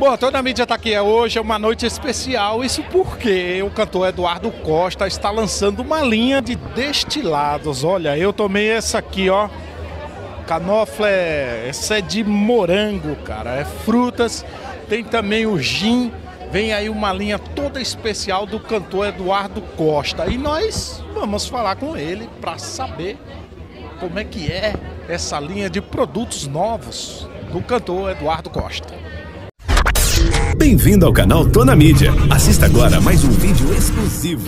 Bom, toda a mídia está aqui hoje, é uma noite especial, isso porque o cantor Eduardo Costa está lançando uma linha de destilados. Olha, eu tomei essa aqui, ó, Canoflé, essa é de morango, cara, é frutas, tem também o gin, vem aí uma linha toda especial do cantor Eduardo Costa. E nós vamos falar com ele para saber como é que é essa linha de produtos novos do cantor Eduardo Costa. Bem-vindo ao canal Tô na Mídia. Assista agora mais um vídeo exclusivo.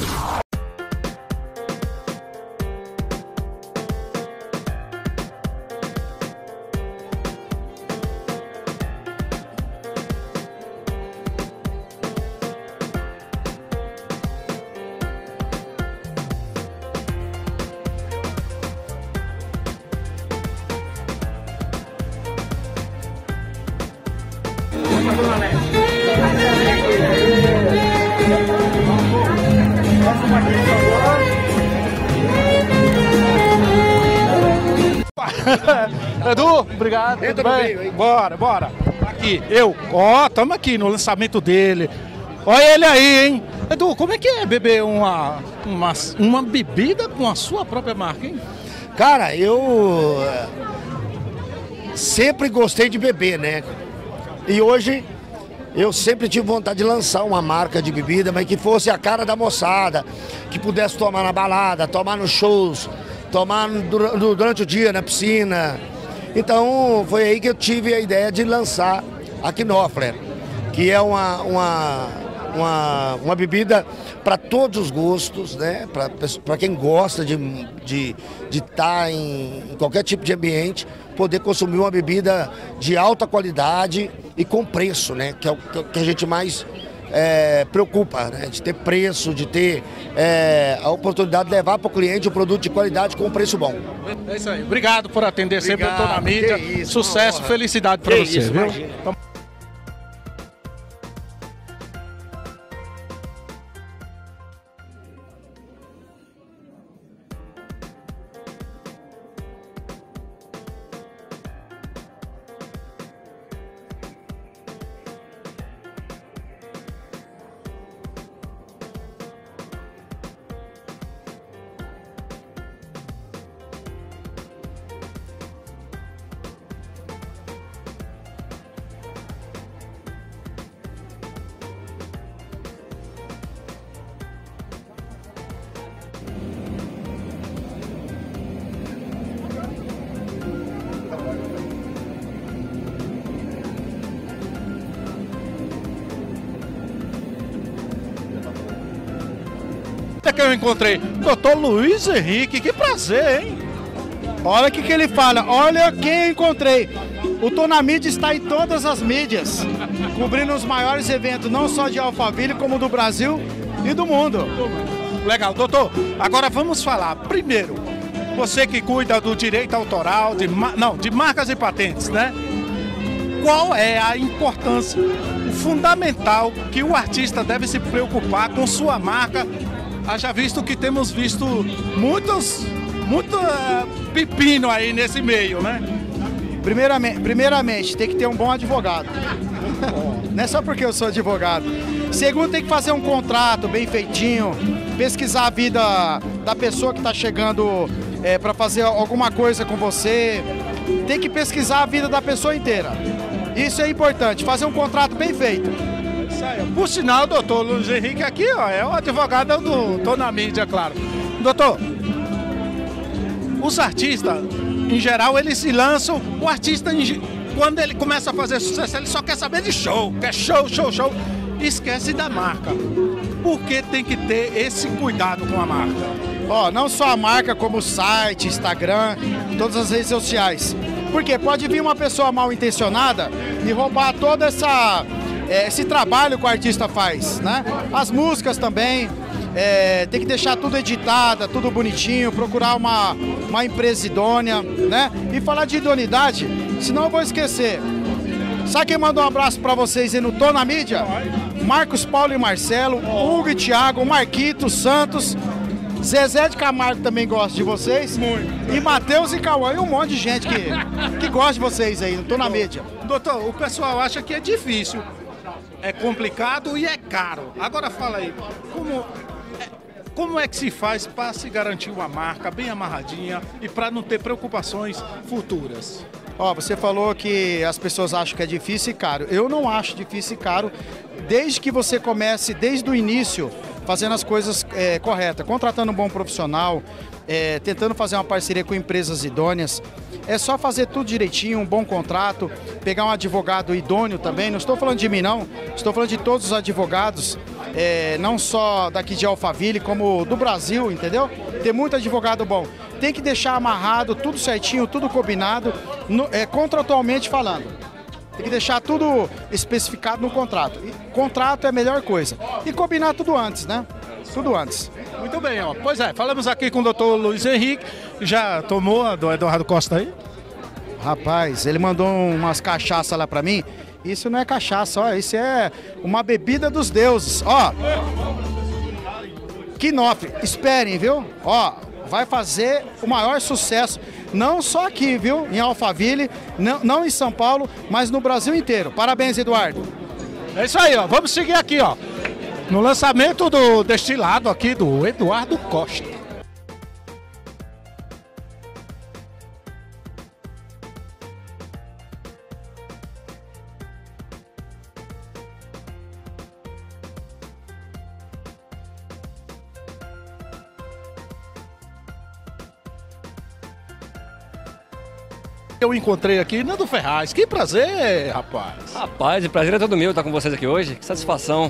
Edu, obrigado. Entra no meio, hein? Bora. Aqui, estamos aqui no lançamento dele. Olha ele aí, hein? Edu, como é que é beber uma bebida com a sua própria marca, hein? Cara, eu sempre gostei de beber, né? E hoje eu sempre tive vontade de lançar uma marca de bebida, mas que fosse a cara da moçada, que pudesse tomar na balada, tomar nos shows, tomar durante o dia na piscina. Então foi aí que eu tive a ideia de lançar a Knopfler, que é uma bebida para todos os gostos, né? Para quem gosta de estar em qualquer tipo de ambiente, poder consumir uma bebida de alta qualidade e com preço, né? Que é o que a gente mais preocupa, né? De ter preço, de ter a oportunidade de levar para o cliente um produto de qualidade com um preço bom. É isso aí. Obrigado por atender. Obrigado. Sempre eu tô na mídia. Isso, sucesso, felicidade para você, isso, viu? imagina. Que eu encontrei Dr. Luiz Henrique, que prazer, hein? Olha o que ele fala, olha quem eu encontrei. O Tô na Mídia está em todas as mídias, cobrindo os maiores eventos, não só de Alphaville, como do Brasil e do mundo. Legal, doutor. Agora vamos falar, primeiro, você que cuida do direito autoral, de marcas e patentes, né? Qual é a importância, o fundamental que o artista deve se preocupar com sua marca? Haja visto que temos visto muito pepino aí nesse meio, né? Primeiramente, tem que ter um bom advogado. Não é só porque eu sou advogado. Segundo, tem que fazer um contrato bem feitinho, pesquisar a vida da pessoa que está chegando para fazer alguma coisa com você. Tem que pesquisar a vida da pessoa inteira. Isso é importante, fazer um contrato bem feito. Por sinal, o doutor Luiz Henrique aqui, ó, é o advogado do Tô na Mídia, claro. Doutor, os artistas, em geral, eles se lançam, o artista, quando ele começa a fazer sucesso, ele só quer saber de show, quer show, esquece da marca. Por que tem que ter esse cuidado com a marca? Ó, não só a marca, como o site, Instagram, todas as redes sociais. Porque pode vir uma pessoa mal intencionada e roubar toda esse trabalho que o artista faz, né? As músicas também, tem que deixar tudo editada, tudo bonitinho, procurar uma empresa idônea, né? E falar de idoneidade, senão eu vou esquecer. Sabe quem mandou um abraço pra vocês aí no Tô na Mídia? Marcos, Paulo e Marcelo, Hugo e Thiago, Marquito, Santos, Zezé de Camargo também gosta de vocês. Muito. E Matheus e Cauã e um monte de gente que gosta de vocês aí, não tô na mídia. Doutor, o pessoal acha que é difícil é complicado e é caro. Agora fala aí, como é que se faz para se garantir uma marca bem amarradinha e para não ter preocupações futuras? Ó, você falou que as pessoas acham que é difícil e caro. Eu não acho difícil e caro, desde que você comece, desde o início, fazendo as coisas corretas, contratando um bom profissional, tentando fazer uma parceria com empresas idôneas. É só fazer tudo direitinho, um bom contrato, pegar um advogado idôneo também. Não estou falando de mim, não. Estou falando de todos os advogados, não só daqui de Alphaville, como do Brasil, entendeu? Tem muito advogado bom. Tem que deixar amarrado, tudo certinho, tudo combinado, contratualmente falando. Tem que deixar tudo especificado no contrato. E contrato é a melhor coisa. E combinar tudo antes, né? Tudo antes. Muito bem, ó. Pois é, falamos aqui com o doutor Luiz Henrique. Já tomou a do Eduardo Costa aí? Rapaz, ele mandou umas cachaças lá pra mim. Isso não é cachaça, ó. Isso é uma bebida dos deuses. Ó. Knopf, esperem, viu? Ó, vai fazer o maior sucesso. Não só aqui, viu? Em Alphaville, não em São Paulo, mas no Brasil inteiro. Parabéns, Eduardo. É isso aí, ó. Vamos seguir aqui, ó. No lançamento do destilado aqui do Eduardo Costa. Eu encontrei aqui Nando Ferraz. Que prazer, rapaz. Rapaz, o prazer é todo meu estar com vocês aqui hoje. Que satisfação.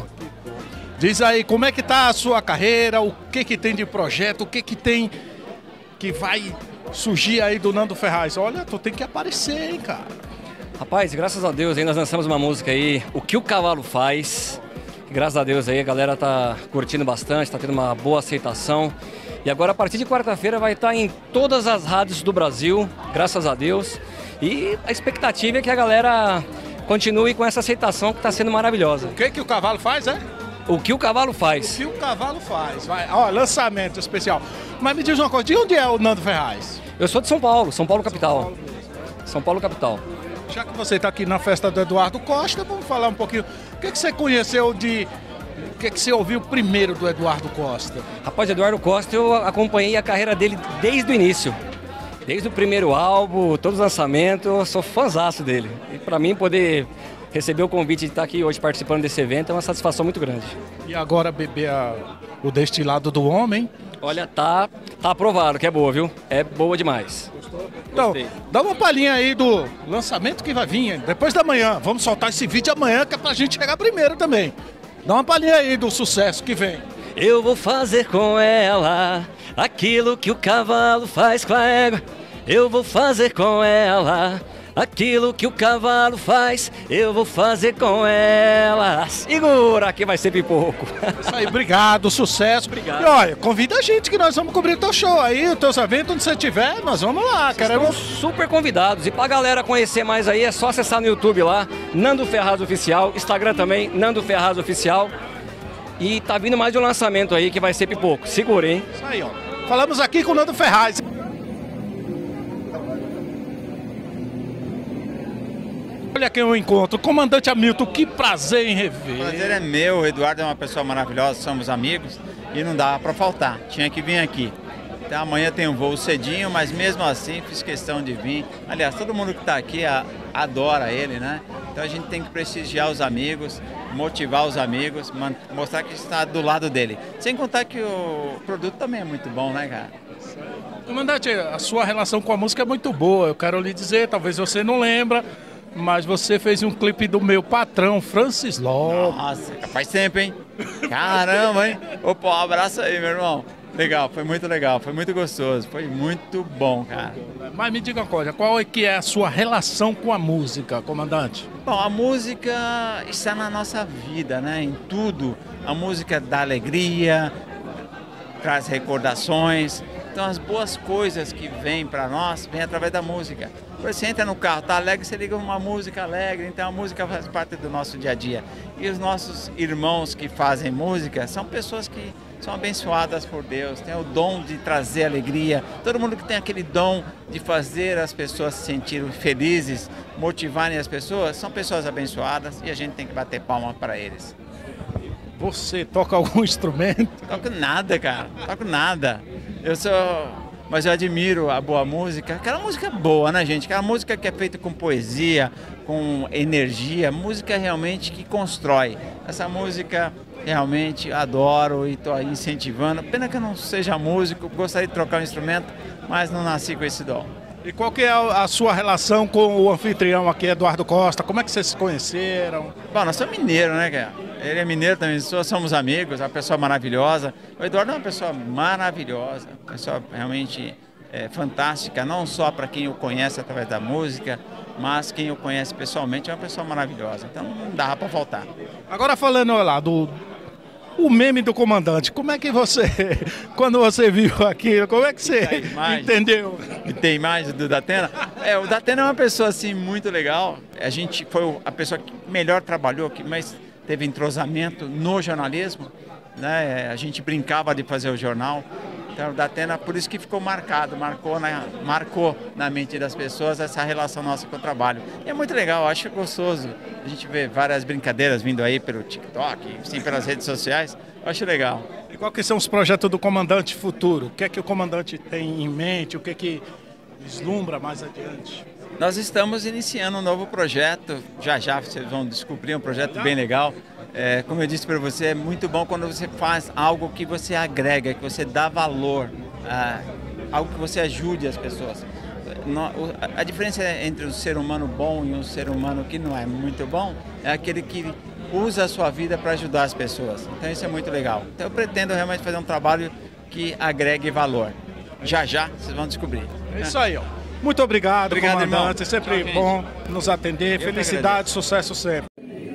Diz aí, como é que tá a sua carreira, o que tem de projeto, o que tem que vai surgir aí do Nando Ferraz? Olha, tu tem que aparecer, hein, cara. Rapaz, graças a Deus aí nós lançamos uma música aí, O Que o Cavalo Faz. Graças a Deus aí a galera tá curtindo bastante, tá tendo uma boa aceitação. E agora a partir de quarta-feira vai estar em todas as rádios do Brasil, graças a Deus. E a expectativa é que a galera continue com essa aceitação que está sendo maravilhosa. O que o cavalo faz, é? O que o cavalo faz. O que o cavalo faz. Vai, ó, lançamento especial. Mas me diz uma coisa, de onde é o Nando Ferraz? Eu sou de São Paulo capital. São Paulo capital. Já que você está aqui na festa do Eduardo Costa, vamos falar um pouquinho. O que você conheceu de... O que você ouviu primeiro do Eduardo Costa? Rapaz, Eduardo Costa, eu acompanhei a carreira dele desde o início. Desde o primeiro álbum, todos os lançamentos, eu sou fãzaço dele. E para mim poder receber o convite de estar aqui hoje participando desse evento é uma satisfação muito grande. E agora beber o destilado do homem? Olha, tá aprovado que é boa, viu? É boa demais. Gostou? Então, dá uma palhinha aí do lançamento que vai vir depois da manhã. Vamos soltar esse vídeo amanhã que é pra gente chegar primeiro também. Dá uma palhinha aí do sucesso que vem. Eu vou fazer com ela aquilo que o cavalo faz com a égua. Eu vou fazer com ela aquilo que o cavalo faz. Eu vou fazer com ela. Segura que vai ser pipoco. Isso aí, obrigado, sucesso. Obrigado. E olha, convida a gente que nós vamos cobrir o teu show aí, os teus eventos, onde você estiver, nós vamos lá. Queremos super convidados. E pra galera conhecer mais aí, é só acessar no YouTube lá, Nando Ferraz Oficial, Instagram também, Nando Ferraz Oficial. E tá vindo mais de um lançamento aí que vai ser pipoco. Segura, hein? Isso aí, ó. Falamos aqui com o Nando Ferraz. Olha quem eu encontro, comandante Hamilton, que prazer em rever. O prazer é meu, o Eduardo é uma pessoa maravilhosa, somos amigos e não dava para faltar, tinha que vir aqui. Então amanhã tem um voo cedinho, mas mesmo assim fiz questão de vir. Aliás, todo mundo que está aqui adora ele, né? Então a gente tem que prestigiar os amigos, motivar os amigos, mostrar que está do lado dele. Sem contar que o produto também é muito bom, né, cara? Comandante, a sua relação com a música é muito boa, eu quero lhe dizer, talvez você não lembra, mas você fez um clipe do meu patrão, Francis Lopes. Nossa, faz tempo, hein? Caramba, hein? Opa, um abraço aí, meu irmão. Legal, foi muito gostoso, foi muito bom, cara. Mas me diga uma coisa, qual é que é a sua relação com a música, comandante? Bom, a música está na nossa vida, né? Em tudo. A música dá alegria, traz recordações. Então as boas coisas que vêm para nós, vêm através da música. Você entra no carro, tá alegre, você liga uma música alegre, então a música faz parte do nosso dia a dia. E os nossos irmãos que fazem música são pessoas que são abençoadas por Deus, têm o dom de trazer alegria. Todo mundo que tem aquele dom de fazer as pessoas se sentirem felizes, motivarem as pessoas, são pessoas abençoadas e a gente tem que bater palma para eles. Você toca algum instrumento? Toco nada, cara, toco nada. Mas eu admiro a boa música, aquela música boa, né, gente? Aquela música que é feita com poesia, com energia, música realmente que constrói. Essa música realmente adoro e estou aí incentivando. Pena que eu não seja músico, gostaria de trocar um instrumento, mas não nasci com esse dom. E qual que é a sua relação com o anfitrião aqui, Eduardo Costa? Como é que vocês se conheceram? Bom, nós somos mineiros, né, cara? Ele é mineiro também, somos amigos, uma pessoa maravilhosa. O Eduardo é uma pessoa maravilhosa, uma pessoa realmente fantástica, não só para quem o conhece através da música, mas quem o conhece pessoalmente é uma pessoa maravilhosa. Então não dá para faltar. Agora falando lá o meme do comandante, como é que você, quando você viu aquilo, como é que você entendeu? Tem imagem do Datena? O Datena é uma pessoa assim muito legal. A gente foi a pessoa que melhor trabalhou, que mais teve entrosamento no jornalismo, né? A gente brincava de fazer o jornal. Então o Datena, por isso que ficou marcado, marcou na mente das pessoas essa relação nossa com o trabalho. E é muito legal, acho gostoso. A gente vê várias brincadeiras vindo aí pelo TikTok, sim, pelas redes sociais, acho legal. E quais que são os projetos do comandante futuro? O que é que o comandante tem em mente? O que é que vislumbra mais adiante? Nós estamos iniciando um novo projeto, já vocês vão descobrir, um projeto bem legal. Como eu disse para você, é muito bom quando você faz algo que você agrega, que você dá valor, algo que você ajude as pessoas. A diferença entre um ser humano bom e um ser humano que não é muito bom é aquele que usa a sua vida para ajudar as pessoas. Então isso é muito legal. Então eu pretendo realmente fazer um trabalho que agregue valor. Já vocês vão descobrir. É isso aí, ó. Muito obrigado, comandante. Irmão. É sempre bom nos atender. Felicidade, sucesso sempre.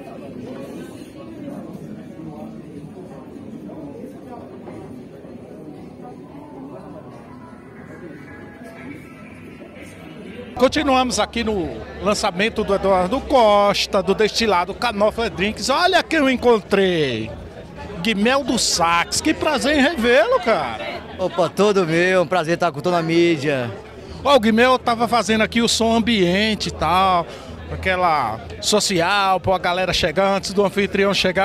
Continuamos aqui no lançamento do Eduardo Costa, do destilado Canofla Drinks. Olha quem eu encontrei. Guimel do Sax. Que prazer em revê-lo, cara. Opa, todo meu. Um prazer estar com toda a mídia. O Guimel tava fazendo aqui o som ambiente e tal, aquela social, pra galera chegar antes do anfitrião chegar.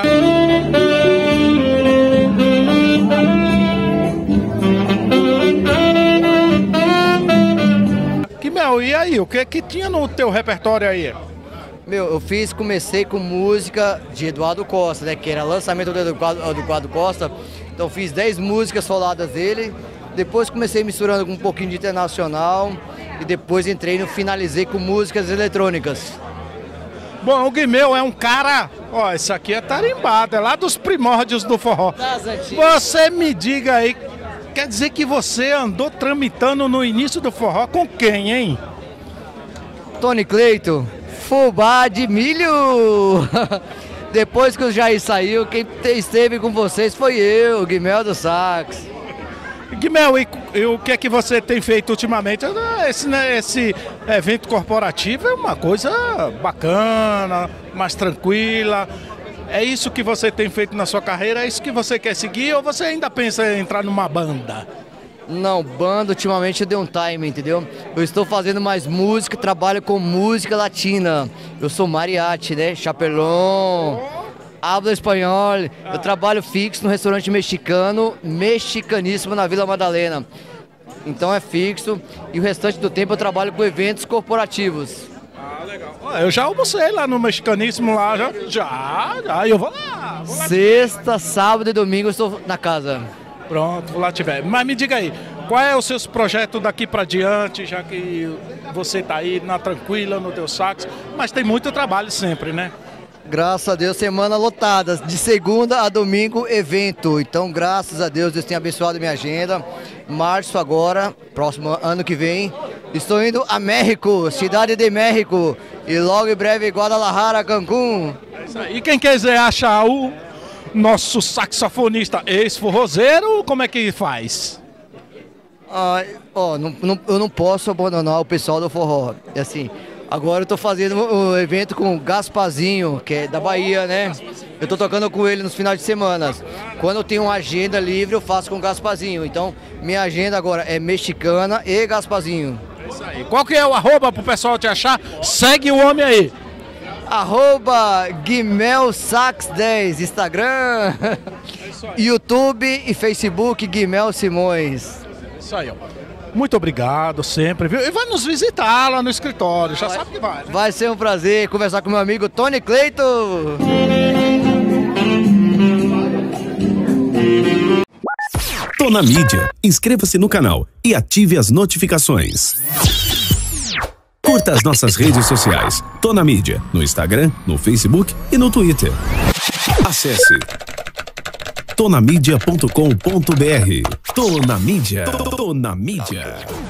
Guimel, e aí, o que tinha no teu repertório aí? Eu comecei com música de Eduardo Costa, né, que era lançamento do Eduardo Costa, então fiz 10 músicas soladas dele. Depois comecei misturando com um pouquinho de internacional e depois finalizei com músicas eletrônicas. Bom, o Guimel é um cara, ó, isso aqui é tarimbado, é lá dos primórdios do forró. Você me diga aí, quer dizer que você andou tramitando no início do forró com quem, hein? Tony Cleito, fubá de milho! Depois que o Jair saiu, quem esteve com vocês foi eu, Guimel do Sax. Guimel, e o que é que você tem feito ultimamente? Esse evento corporativo é uma coisa bacana, mais tranquila. É isso que você tem feito na sua carreira? É isso que você quer seguir ou você ainda pensa em entrar numa banda? Não, banda ultimamente eu dei um time, entendeu? Eu estou fazendo mais música, trabalho com música latina. Eu sou mariachi, né? Chapelão. Hablo espanhol, eu trabalho fixo no restaurante mexicano, mexicaníssimo na Vila Madalena. Então é fixo e o restante do tempo eu trabalho com eventos corporativos. Ah, legal. Eu já almocei lá no mexicaníssimo lá, já, eu vou lá. Sexta, sábado e domingo eu estou na casa. Pronto, vou lá tiver. Mas me diga aí, qual é os seus projetos daqui para diante, já que você está aí na tranquila, no teu sax, mas tem muito trabalho sempre, né? Graças a Deus, semana lotada, de segunda a domingo, evento. Então, graças a Deus, Deus tem abençoado minha agenda. Março agora, próximo ano que vem, estou indo a México, Cidade de México. E logo em breve, Guadalajara, Cancún. É isso aí. E quem quiser achar o nosso saxofonista ex-forrozeiro, como é que faz? Eu não posso abandonar o pessoal do forró. Assim, Agora eu tô fazendo um evento com o Gasparzinho, que é da Bahia, né? Eu tô tocando com ele nos finais de semana. Quando eu tenho uma agenda livre, eu faço com o Gasparzinho. Então, minha agenda agora é mexicana e Gasparzinho. É isso aí. Qual que é o arroba pro pessoal te achar? Segue o homem aí. @GuimelSax10, Instagram, YouTube e Facebook, Guimel Simões. Isso aí, ó. Muito obrigado sempre, viu? E vai nos visitar lá no escritório, já sabe que vai, né? Vai ser um prazer conversar com meu amigo Tony Cleito. Tô na mídia. Inscreva-se no canal e ative as notificações. Curta as nossas redes sociais. Tô na mídia, no Instagram, no Facebook e no Twitter. Acesse tonamidia.com.br. Tô na mídia. Tô na mídia.